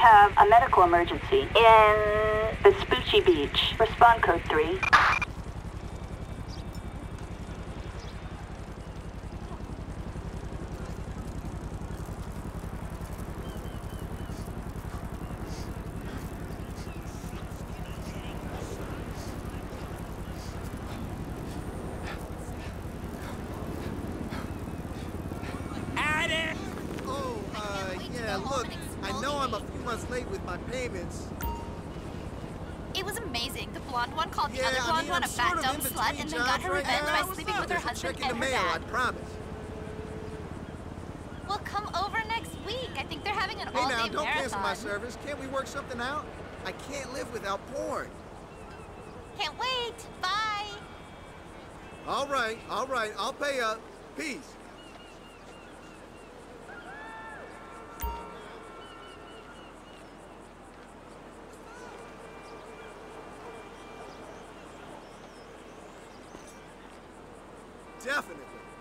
have a medical emergency in Vespucci Beach. Respond code 3. Look, I know I'm a few months late with my payments. It was amazing. The blonde one called the other blonde one a fat dumb slut and then got her revenge by sleeping with her husband and her dad. I promise. Well, come over next week. I think they're having an all-day marathon. Hey now, don't cancel my service. Can't we work something out? I can't live without porn. Can't wait. Bye. All right. I'll pay up. Peace. Definitely.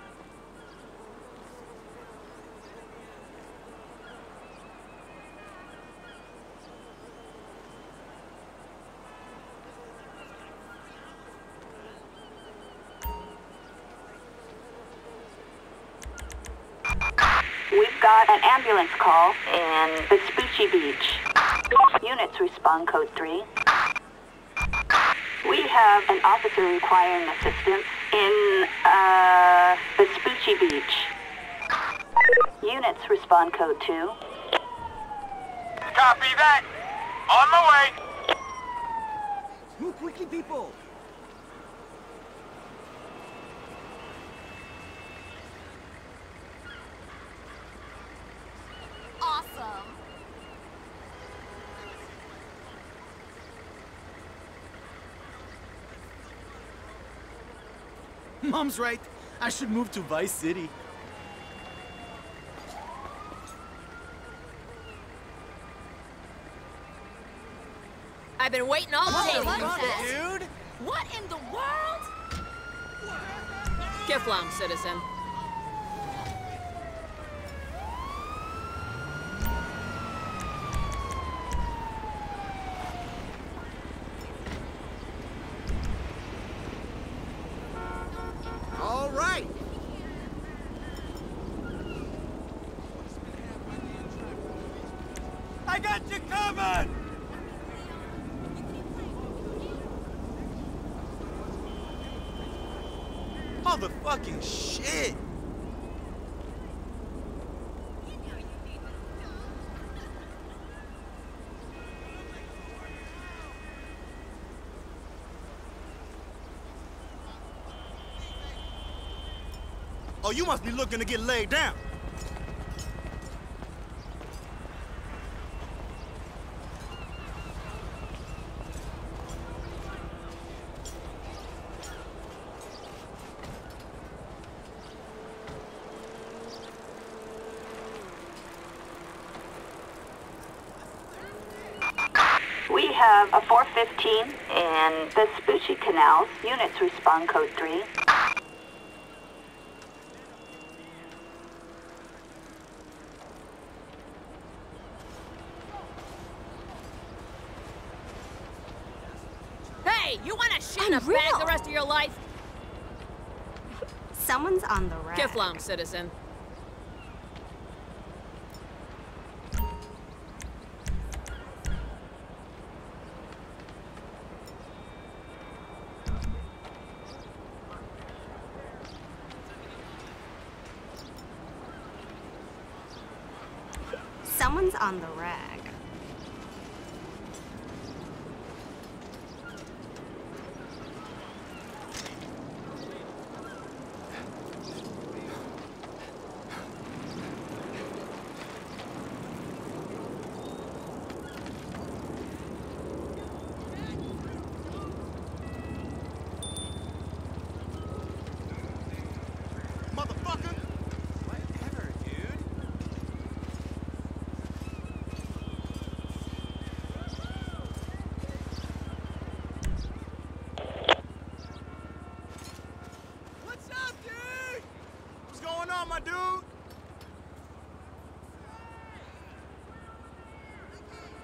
We've got an ambulance call in Vespucci Beach. Units respond code 3. We have an officer requiring assistance in Vespucci Beach. Units respond code 2. Copy that. On my way. Move quickly, people. Awesome. Mom's right. I should move to Vice City. I've been waiting all day to use that. Dude! What in the world? Kiflam, citizen. All right. I got you covered! Motherfucking shit! Oh, you must be looking to get laid down. We have a 415 in Vespucci Canals. Units respond code 3. Hey, you want to shit in a bag the rest of your life? Someone's on the rack. Kiflam, citizen. Someone's on the rag. Motherfucker! Whatever, dude. What's up, dude? What's going on, my dude?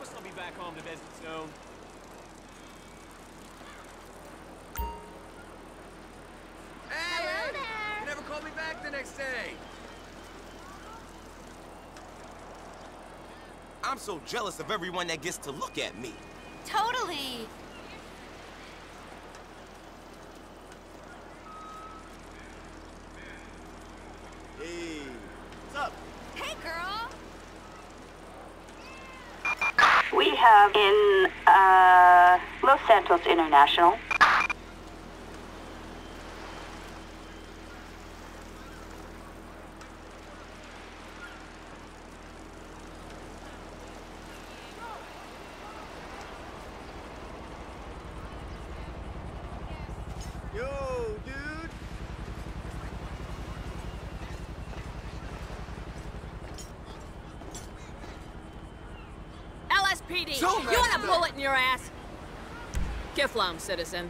promise I'll be back home to visit soon. Hey! Hello there. You never called me back the next day. I'm so jealous of everyone that gets to look at me. Totally. Hey, what's up? Hey, girl. We have in Los Santos International. Yo, dude. LSPD, you want a bullet in your ass? Kiflam, citizen.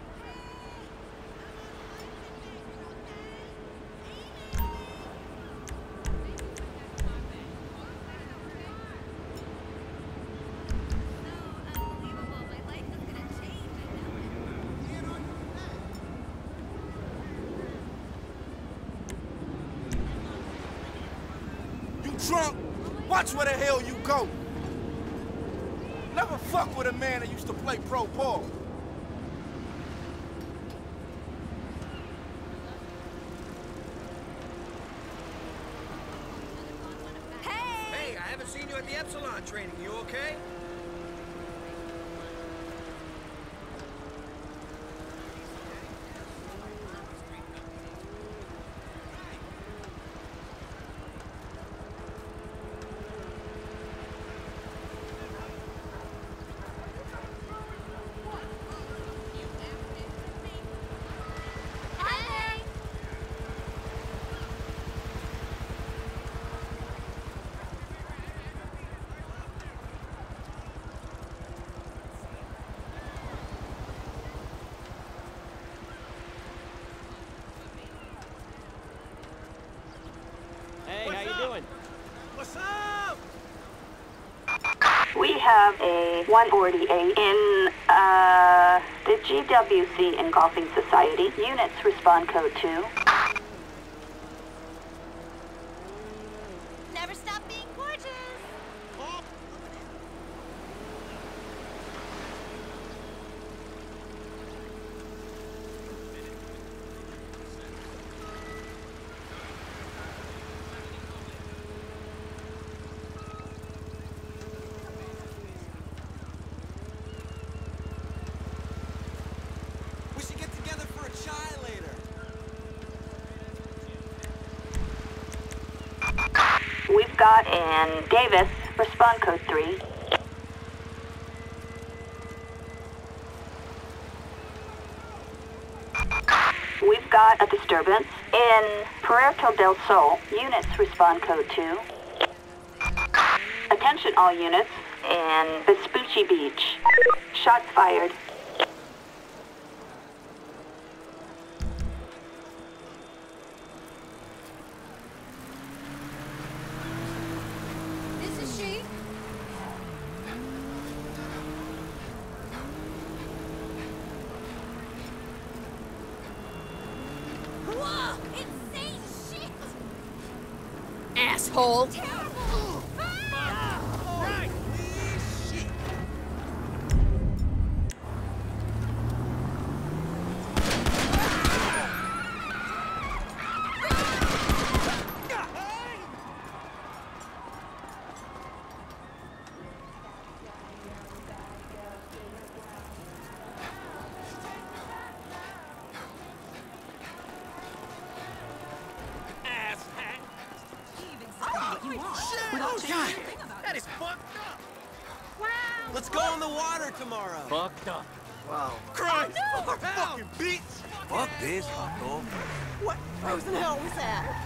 You drunk? Watch where the hell you go. Never fuck with a man that used to play pro ball. Hey, I haven't seen you at the Epsilon training. You okay? Hey. Hey, how you doing? What's up? We have a 148 in the GWC Engulfing Society. Units respond code 2. Never stop being gorgeous. We should get together for a chai later. We've got in Davis, respond code 3. We've got a disturbance in Puerto del Sol. Units respond code 2. Attention all units in Vespucci Beach. Shots fired. This is she. Whoa! Insane shit! Asshole. Terrible! Right. Shit. Oh, God. That is fucked up. Wow! Let's go in the water tomorrow. Fucked up. Wow. Christ. Oh, no. Fucking beach. Fuck this, Hawko. What frozen hell was that?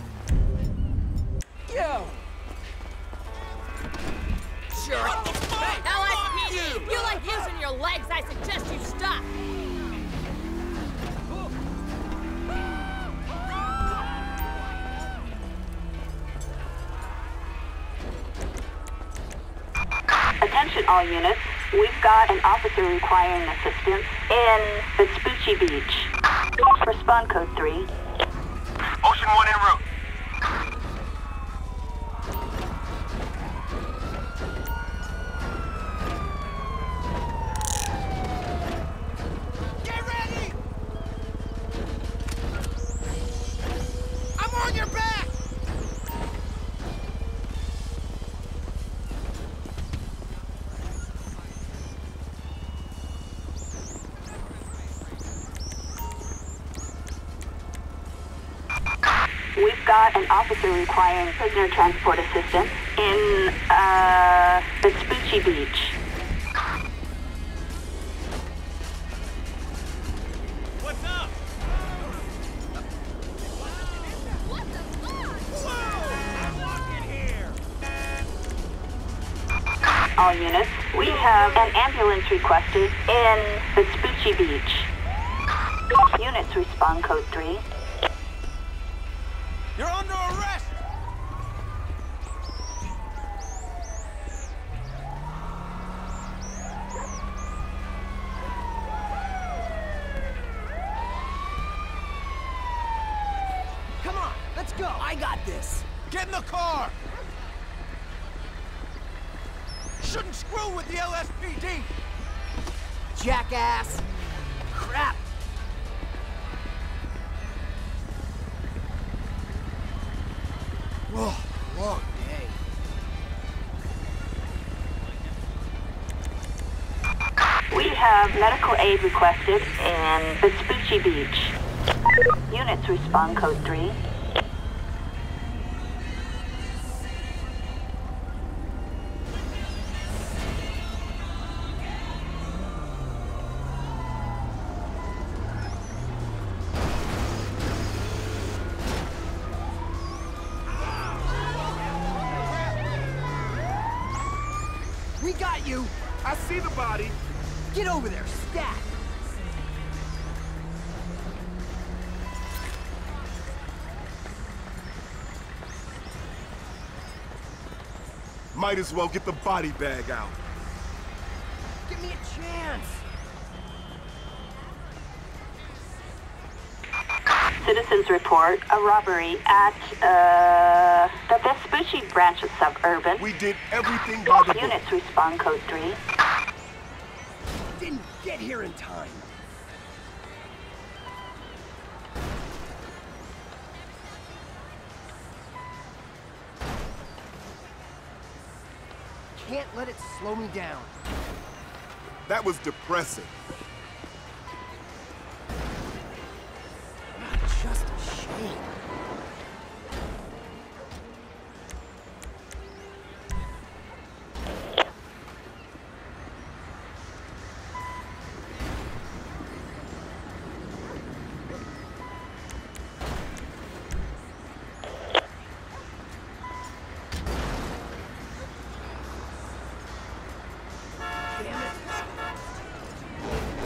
Yo. Sure. LSPD, you like using your legs, I suggest you stop. Attention All units, we've got an officer requiring assistance in Vespucci Beach. Respond code 3. Ocean 1 en route. Get ready! I'm on your back! We've got an officer requiring prisoner transport assistance in, Vespucci Beach. What's up? What the fuck? Whoa! Walk in here! All units, we have an ambulance requested in Vespucci Beach. Units respond code 3. You're under arrest! Come on, let's go. I got this. Get in the car! Shouldn't screw with the LSPD! Jackass. Crap. Whoa, long day. We have medical aid requested in Vespucci Beach. Units respond code 3. We got you. I see the body. Get over there, stat. Might as well get the body bag out. Give me a chance. Citizens report a robbery at, the Vespucci branch of Suburban. We did everything by the book. Units respond code 3. Didn't get here in time. Can't let it slow me down. That was depressing. Just a shame. Damn it.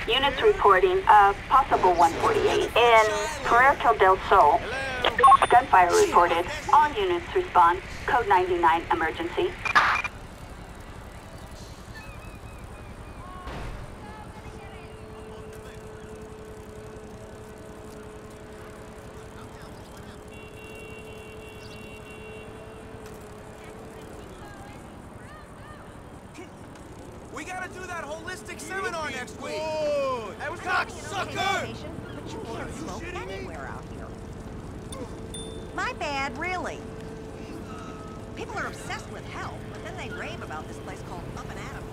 Units reporting a possible 148 in Puerto del Sol. Gunfire reported. All units respond. Code 99 emergency. We gotta do that holistic seminar next week. Hey, what's up, sucker? But you can't smoke anywhere out here. My bad, really. People are obsessed with health, but then they rave about this place called Up and Adam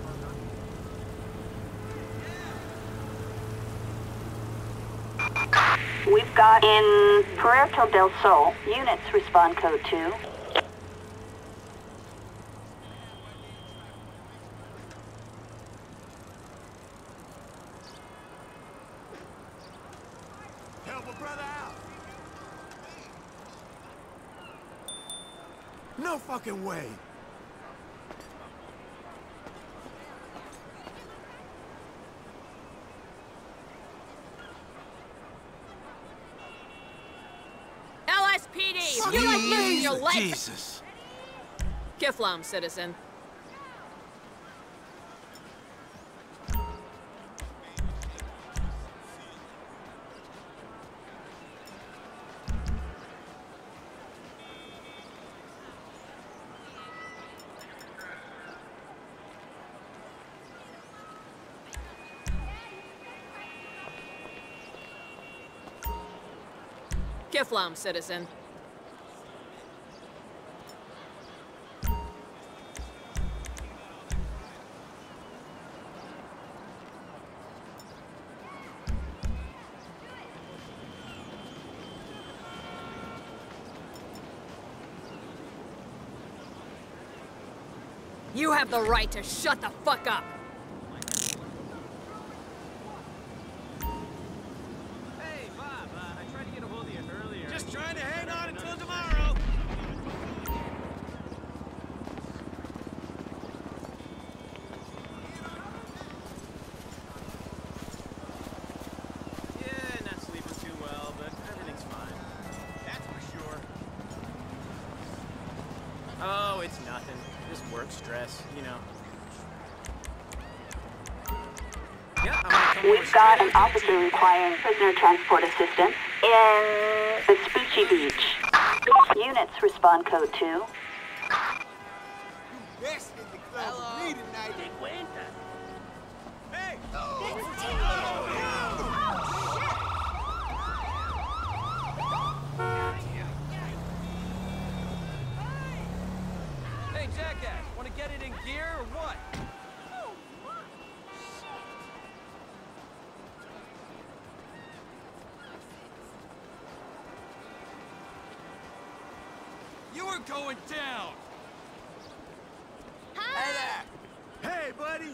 Burger. We've got in Puerto del Sol. Units respond code 2. Help a brother out. No fucking way. LSPD, you like losing your legs? Jesus. Kiflam, citizen. Kiflam, citizen. You have the right to shut the fuck up. Hey, Bob, I tried to get a hold of you earlier. Just trying to hang on until tomorrow. Yeah, not sleeping too well, but everything's fine. That's for sure. Oh, it's nothing. Just work stress, you know. Yeah, I'm gonna come We've got an officer requiring prisoner transport assistance in Vespucci Beach. Units respond code 2. Best in the club with me tonight. Hey! Hey, jackass, wanna get it in gear or what? You were going down. Hey there! Hey, buddy.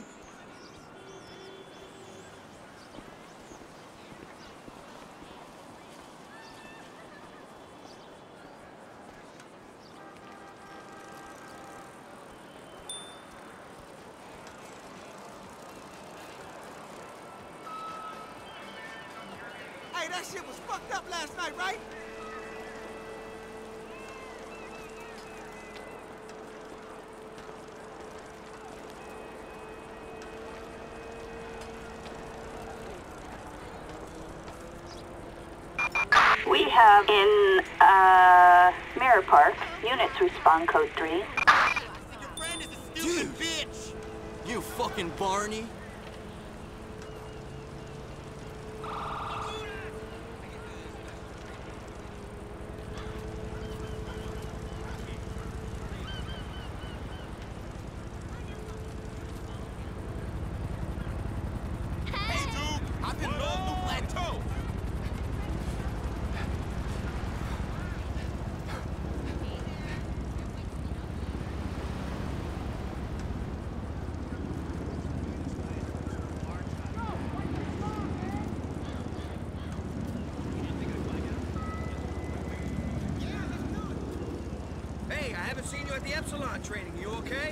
Hey, that shit was fucked up last night, right? We have in Mirror Park. Units respond code 3. Your friend is a stupid bitch! You fucking Barney. Hey, dude! I've been North New Plateau! Hey, I haven't seen you at the Epsilon training. You okay?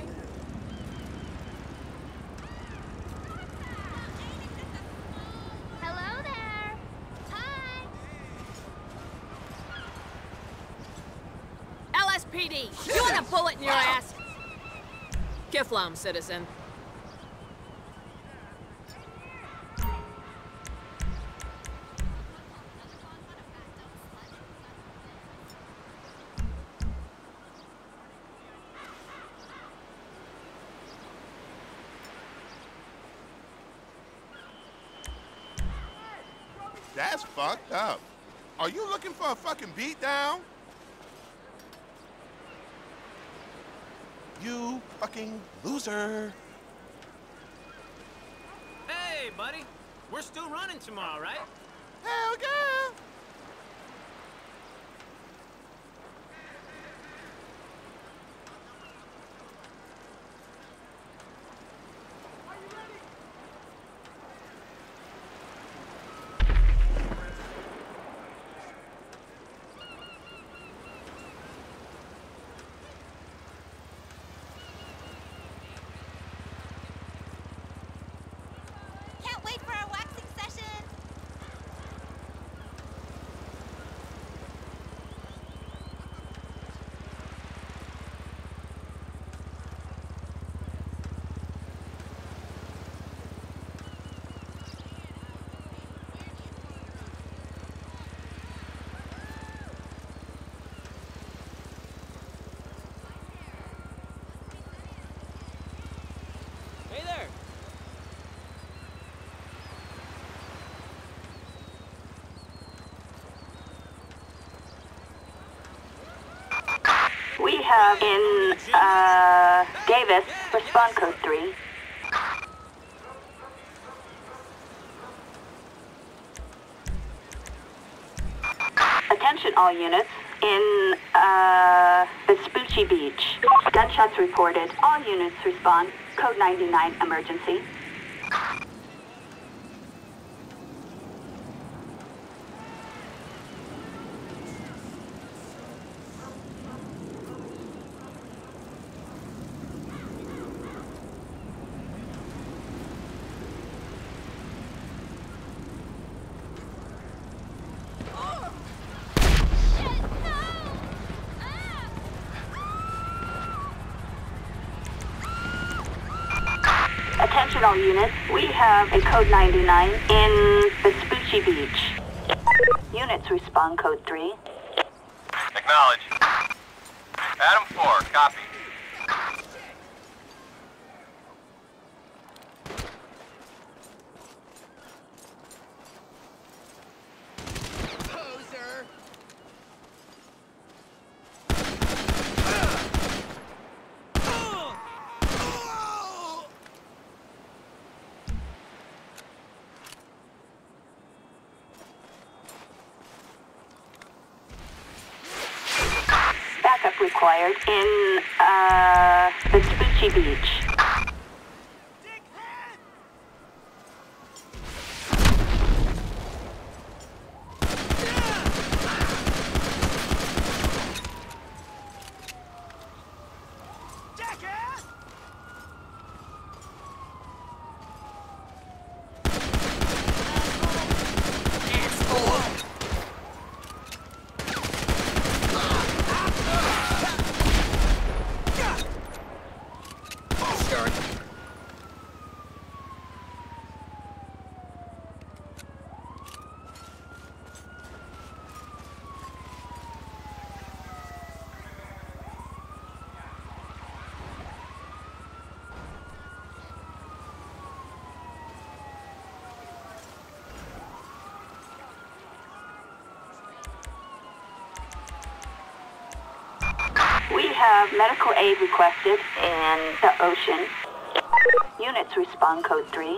LSPD! You want a bullet in your ass? Kiflom, citizen. That's fucked up. Are you looking for a fucking beatdown? You fucking loser. Hey, buddy. We're still running tomorrow, right? Hell yeah. Can't wait for our waxing session. Hey there. We have in, Davis, respond code 3. Attention all units. In, Vespucci Beach. Gunshots reported. All units respond. Code 99 emergency. Attention all units, we have a code 99 in Vespucci Beach. Units respond code 3. Acknowledge. Adam 4, copy. Poser! Backup required in, Vespucci Beach. We have medical aid requested in the ocean. Units respond code 3.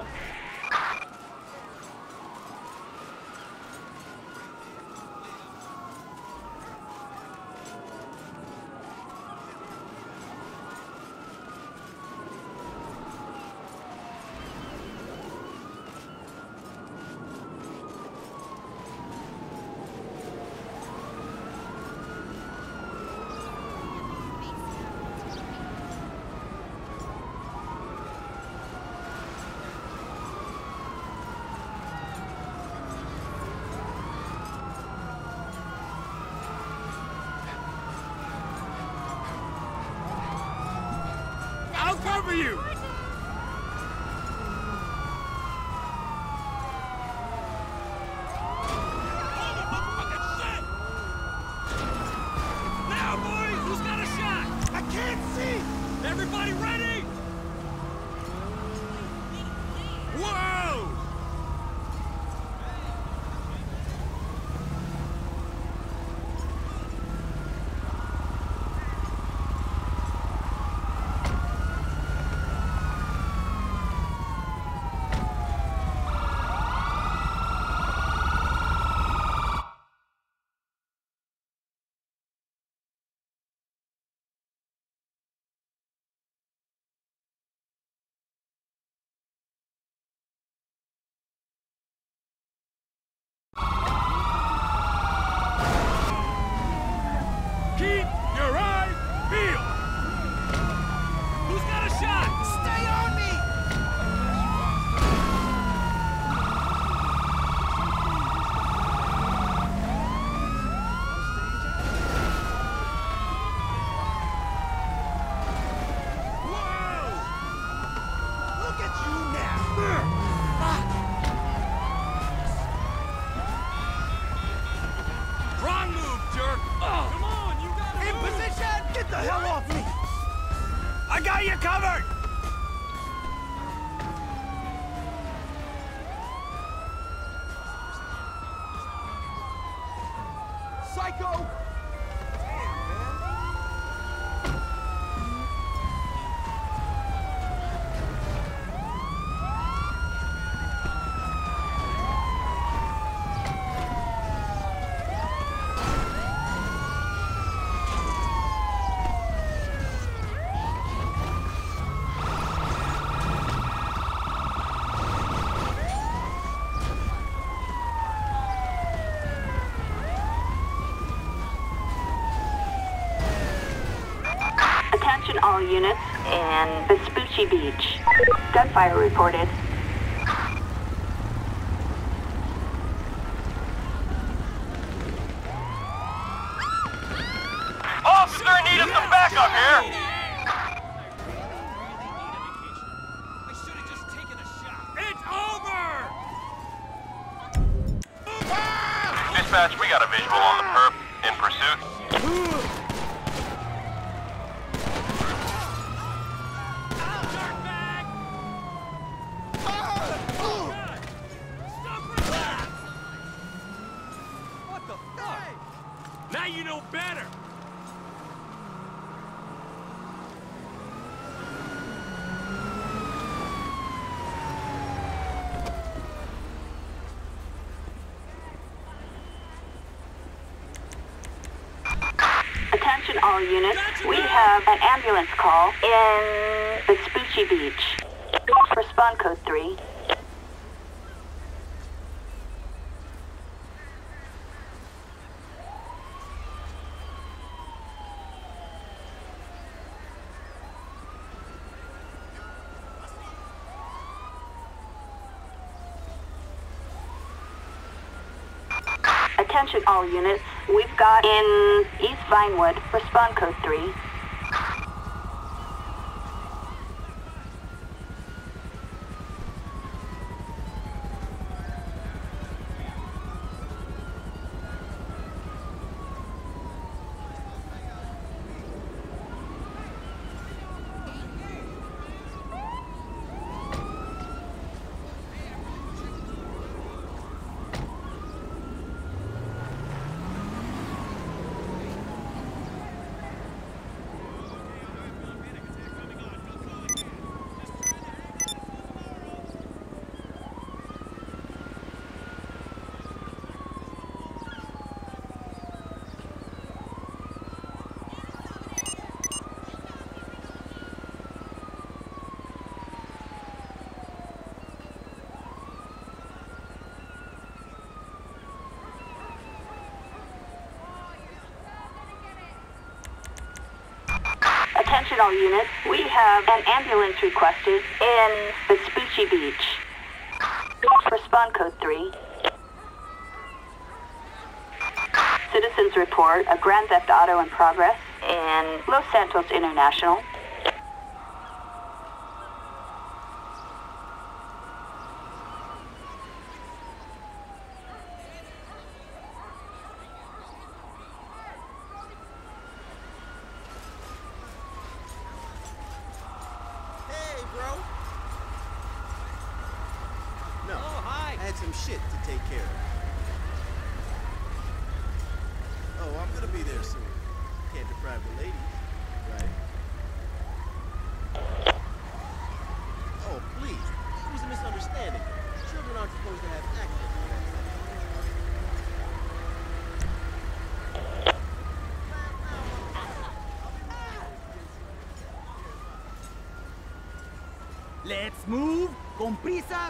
cover you! Now, boys, who's got a shot? I can't see! Everybody ready? Whoa! Keep your eyes peeled! Who's got a shot? Stay on me! Whoa! Look at you now! Wrong move, jerk! Oh. Come on, you got it! In position! Get the hell off me! I got you covered! Psycho! Attention all units in Vespucci Beach. Gunfire reported. Officer, I need some backup here! I should have just taken a shot. It's over! Dispatch, we got a visual on the perp. In pursuit. What the fuck? Now you know better! Attention all units. We have an ambulance call in Vespucci Beach. Respond code 3. Attention all units. We've got in East Vinewood. Respond code 3. Attention all units. We have an ambulance requested in Vespucci Beach. Respond code 3. Citizens report a grand theft auto in progress in Los Santos International. got some shit to take care of. Oh, I'm gonna be there soon. Can't deprive the ladies, right? Oh, please. It was a misunderstanding. Children aren't supposed to have access to that stuff. Let's move, con prisas.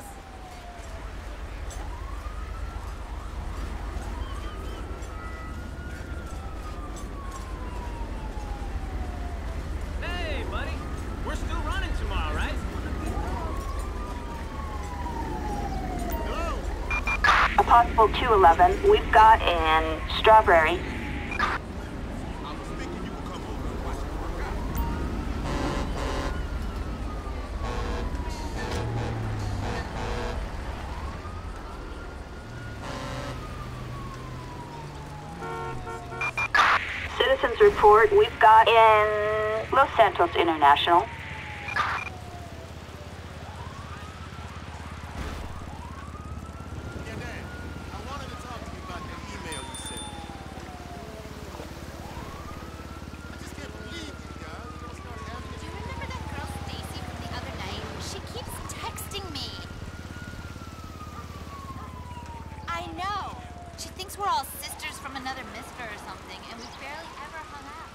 Hey, buddy. We're still running tomorrow, right? A possible 211 we've got in Strawberry. I was thinking you would come over and watch it work out. Citizens report we've got in Los Santos International. Yeah, Dad, I wanted to talk to you about that email you sent me. I just can't believe you guys are gonna start having Do you remember that girl Stacy from the other night? She keeps texting me. I know. She thinks we're all sisters from another mister or something, and we barely ever hung out.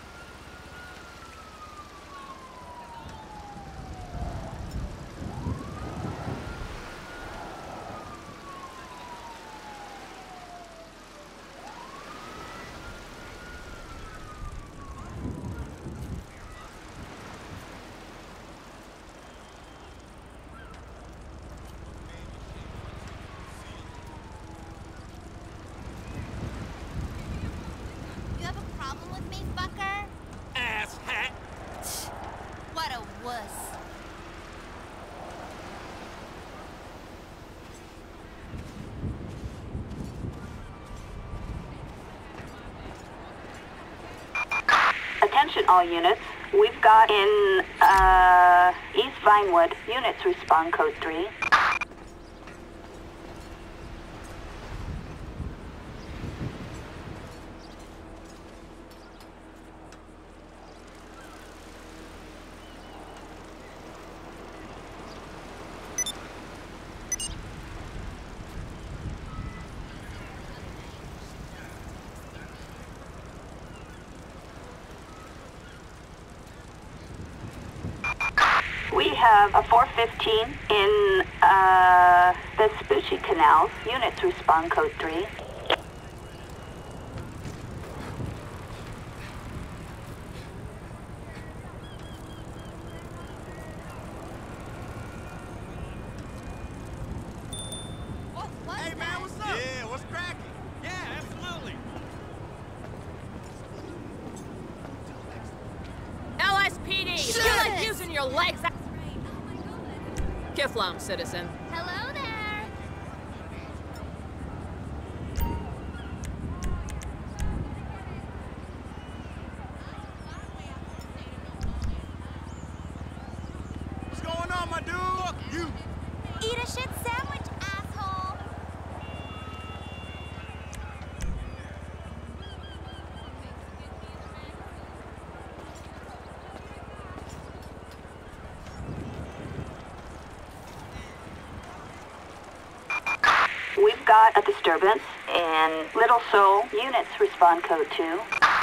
You have a problem with me, fucker? Ass hat. What a wuss. Attention all units. We've got in East Vinewood. Units respond code 3. We have a 415 in the Vespucci Canal. Units respond code 3. What Hey, man, what's up? Yeah, what's cracking? Yeah, absolutely. LSPD! You like using your legs? Kiflom, citizen. Hello there. What's going on, my dude? Fuck you. Eat a shit sandwich, asshole. We've got a disturbance in Little Seoul. Units respond code 2.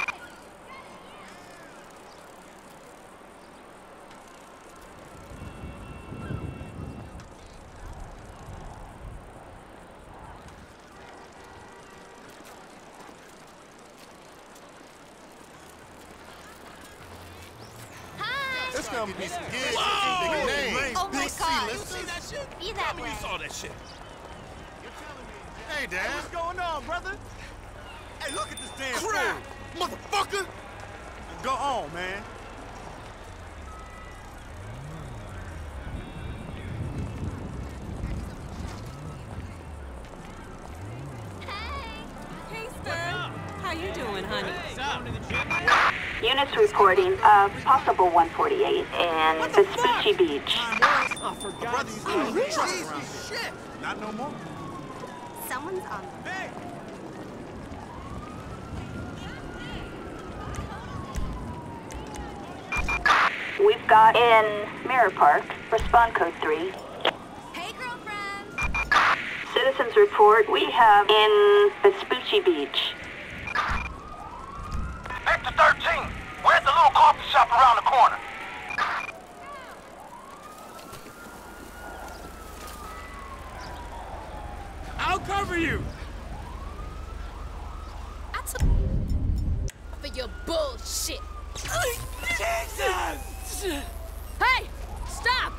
Hi. It's gonna be some gigs. Whoa! Big names. Oh my Big C, God. let's see that shit. Be that way. You saw that shit. Hey, Dad. What's going on, brother? Hey, look at this damn Crap, fool. motherfucker. Go on, man. Hey, Stern. How you doing, honey? Going to the gym? Units reporting a possible 148 in Vespucci Beach. Oh, for Brother God's used sake. to own trucks around here. Shit. Not no more. Someone's on the... Hey! We've got in Mirror Park, respond code 3. Hey, girlfriend! Citizens report we have in Vespucci Beach. Victor 13, we're at the little coffee shop around the corner. I'll cover you! That's for your bullshit. Jesus! Hey! Stop!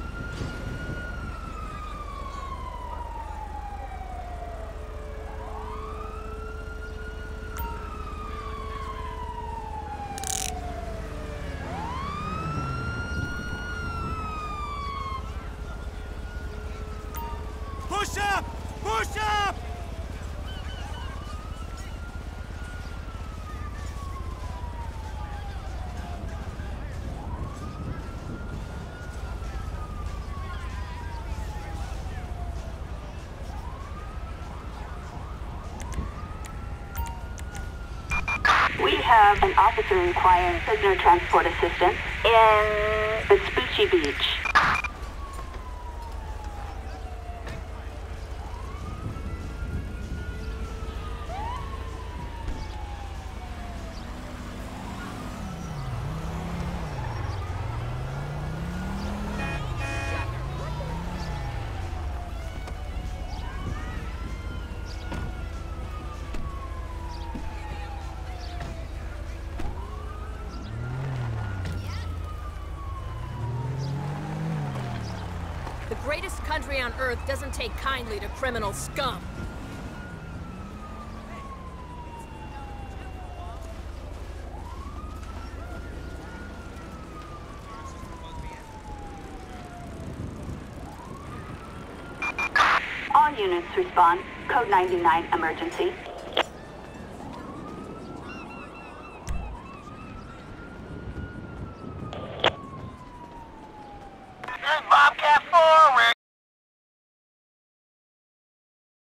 Push up! Push up! We have an officer requiring prisoner transport assistance in Vespucci Beach. The greatest country on Earth doesn't take kindly to criminal scum. All units respond. Code 99 emergency.